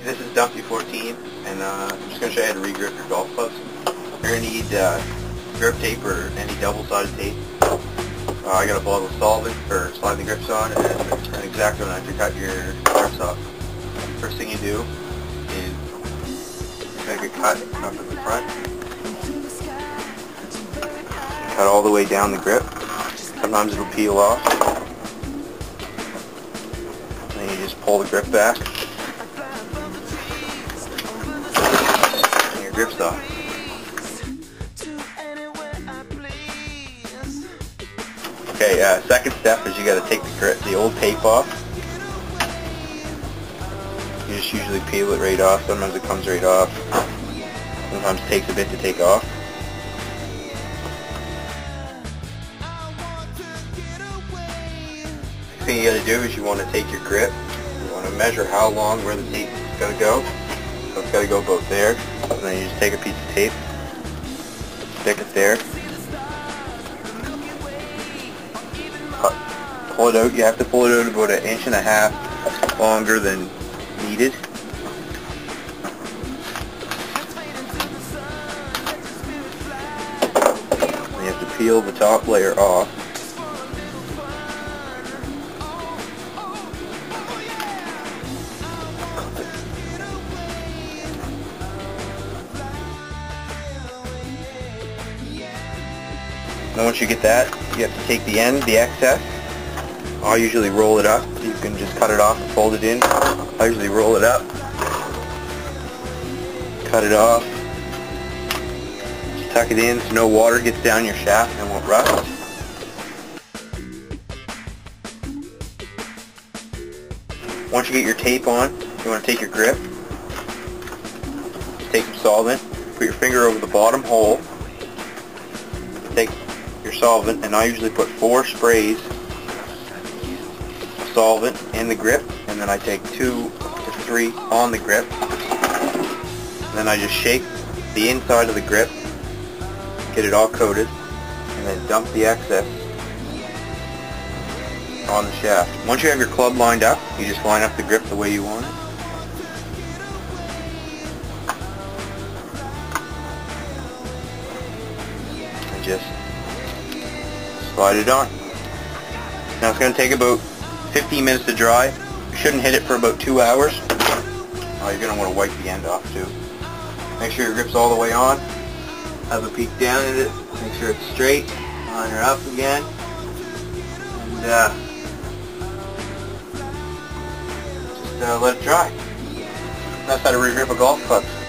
This is Dumpy 14, and I'm just going to show you how to re-grip your golf clubs. You're going to need grip tape or any double-sided tape. I got a bottle of solvent for sliding the grips on, and an X-Acto knife to cut your grips off. First thing you do is make a cut up in the front. Cut all the way down the grip. Sometimes it'll peel off. Then you just pull the grip back. And your grip's off. Okay, second step is you got to take the old tape off. You just usually peel it right off. Sometimes it comes right off. Sometimes it takes a bit to take off. Next thing you got to do is you want to take your grip. You want to measure how long where the tape is going to go. So it's got to go about there. And then you just take a piece of tape, stick it there. Pull it out. You have to pull it out about 1.5 inches longer than needed. You have to peel the top layer off. And once you get that, you have to take the end, the excess. I usually roll it up. You can just cut it off and fold it in. I usually roll it up, cut it off, just tuck it in so no water gets down your shaft and won't rust. Once you get your tape on, you want to take your grip, just take some solvent, put your finger over the bottom hole, take your solvent, and I usually put 4 sprays solvent in the grip, and then I take 2 to 3 on the grip, and then I just shake the inside of the grip, get it all coated, and then dump the excess on the shaft. Once you have your club lined up, you just line up the grip the way you want it. And just slide it on. Now it's going to take about 15 minutes to dry. You shouldn't hit it for about 2 hours. You're going to want to wipe the end off too. Make sure your grip's all the way on. Have a peek down at it. Make sure it's straight. Line her up again. And just let it dry. That's how to re-grip a golf club.